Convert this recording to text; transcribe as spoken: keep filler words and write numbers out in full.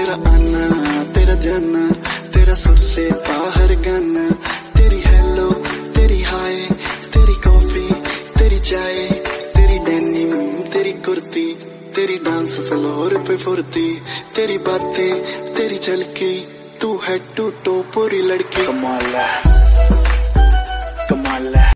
तेरा आना तेरा जाना, तेरा सुर से बाहर गाना, तेरी हेलो तेरी हाय, तेरी कॉफी तेरी चाय, तेरी डेनिम तेरी कुर्ती, तेरी डांस फ्लोर पे फुर्ती, तेरी बातें तेरी झलकी, तू है टू टो पूरी लड़की। कमाल है कमाल है।